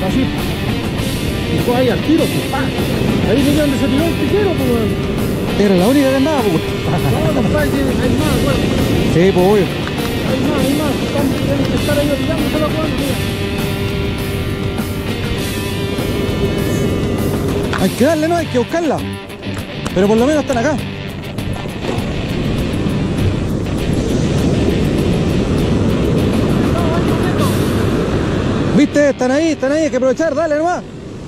así. Y fue ahí al tiro, pues, ¡pam! Ahí fue donde se tiró el piquero, pues, weón. Era la única que andaba, pues. No, compadre, hay más, weón. Sí, pues, obvio. Hay más. Tienen que estar ahí tirando la weón, Hay que darle, no, hay que buscarla. Pero por lo menos están acá. ¿Viste? Están ahí, hay que aprovechar, dale nomás.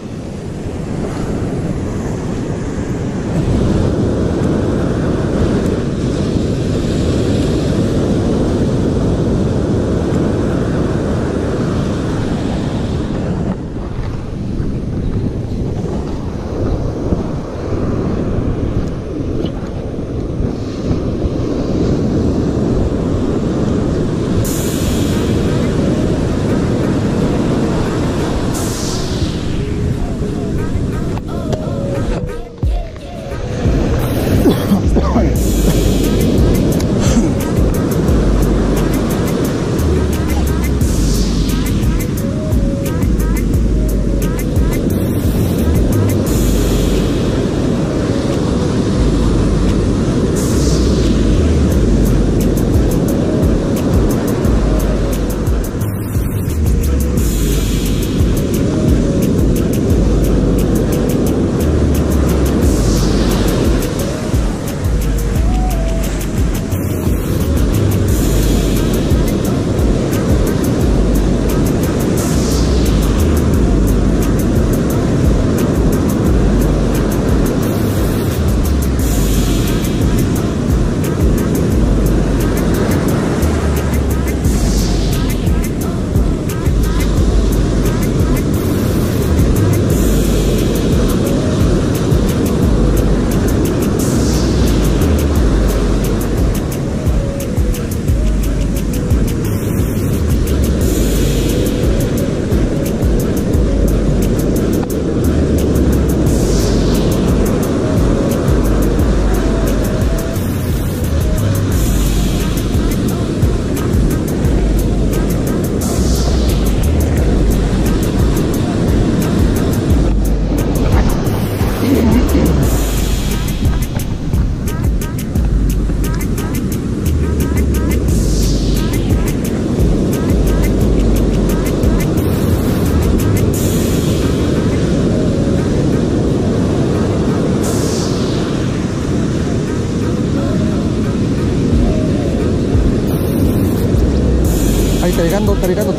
Ahí está llegando.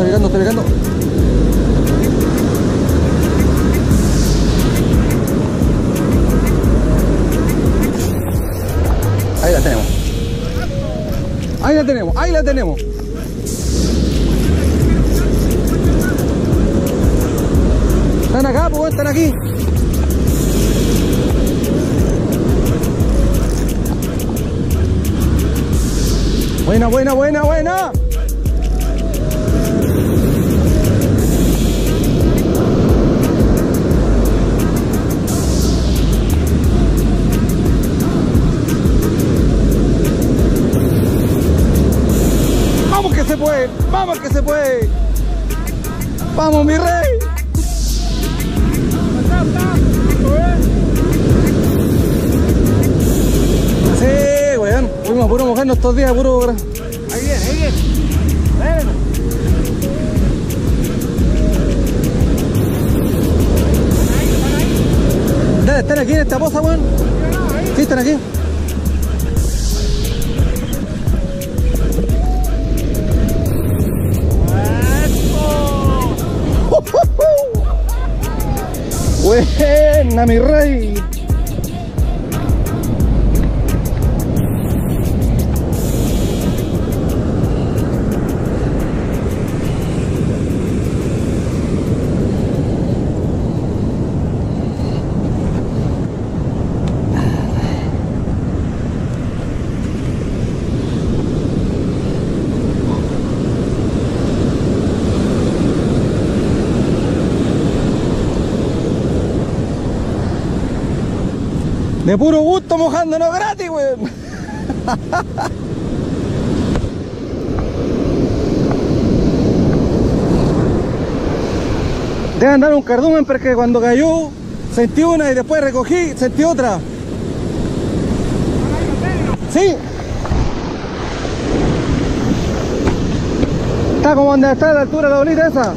Ahí la tenemos. Están acá, pues, están aquí. Buena. Vamos que se puede. Vamos, mi rey. Sí, weón. Fuimos a puro mojarnos estos días, puro. Ahí viene. Bueno. Dale, están aquí en esta poza, weón. Sí, están aquí. Buena, mi rey. De puro gusto mojándonos gratis, weón. Deben dar un cardumen porque cuando cayó sentí una y después recogí, sentí otra. Sí. Está como donde está a la altura de la bolita esa.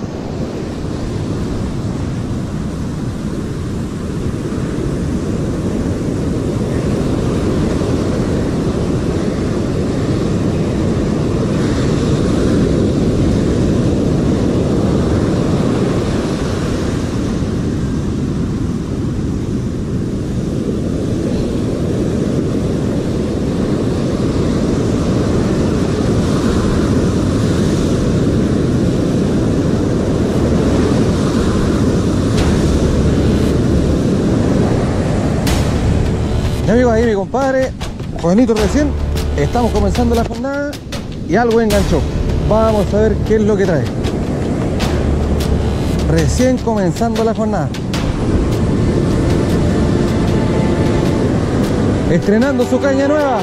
Mi amigo, ahí mi compadre, Juanito recién, estamos comenzando la jornada y algo enganchó. Vamos a ver qué es lo que trae. Recién comenzando la jornada. Estrenando su caña nueva.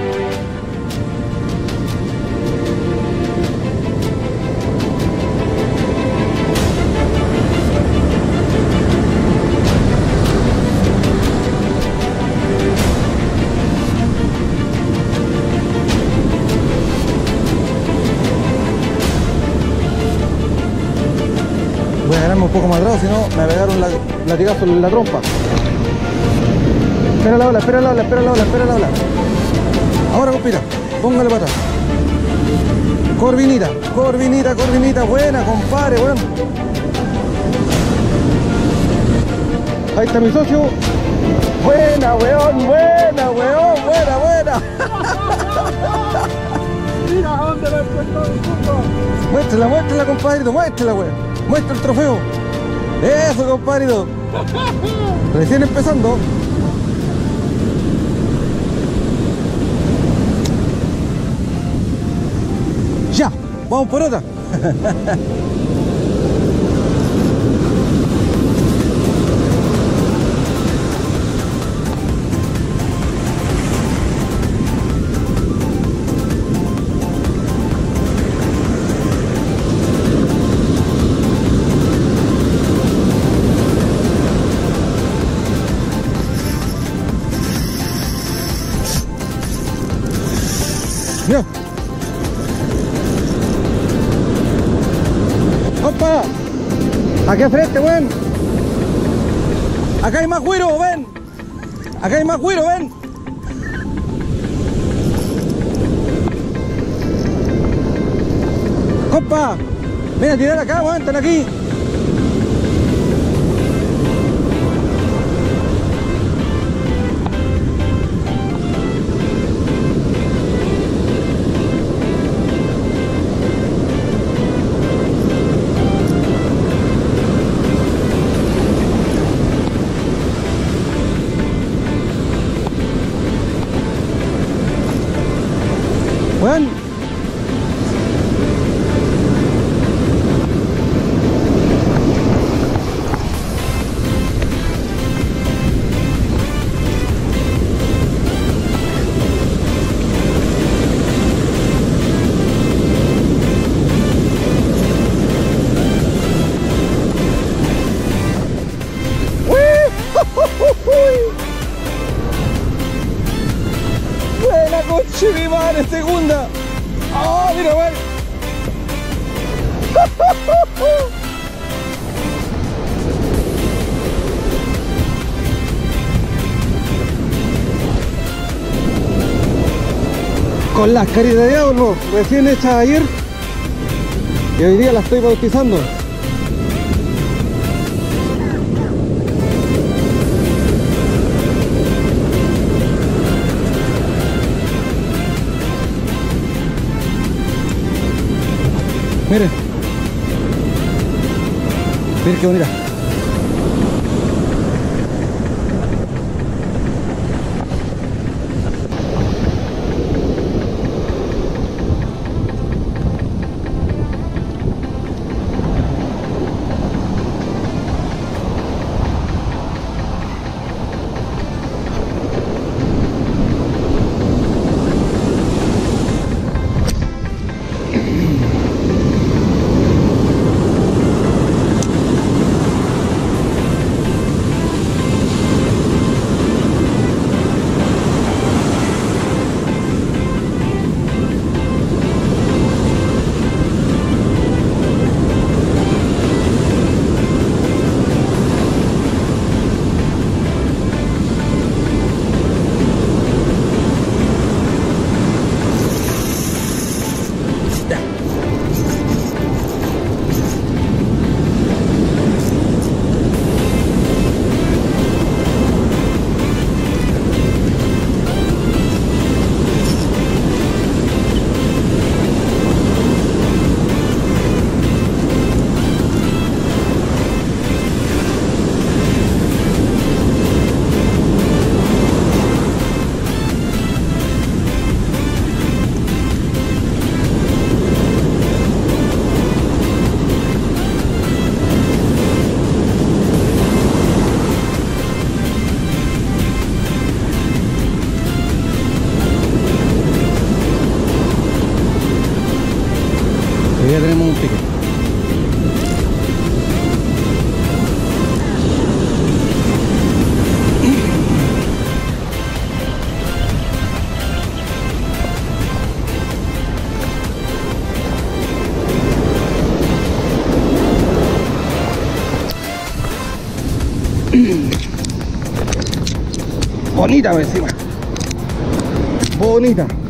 Voy a ganarme un poco más atrás, si no me pegaron latigazo en la trompa. Espera la ola, espera la ola, espera la ola, espera la ola. Ahora, compita, póngale para atrás. Corvinita, corvinita, corvinita, buena, compadre, bueno. Ahí está mi socio. Buena, weón, buena, weón, buena, buena. Mira dónde le he puesto el punto. Muéstrala, muéstrala, compadrito, muéstrala, weón. Muestra el trofeo. Eso, compadrito. Recién empezando. Ya, vamos por otra. Ya. ¡Opa! Aquí al frente, ven. Acá hay más güiro, ven. Acá hay más güiro, ven. ¡Opa! Ven a tirar acá, aguantan aquí. Bueno. Buena, coche mi madre, segunda. ¡Oh, mira, güey! Con las caritas de diablo, recién hechas ayer y hoy día las estoy bautizando. Miren, miren qué bonita. Bonita encima. Bonita.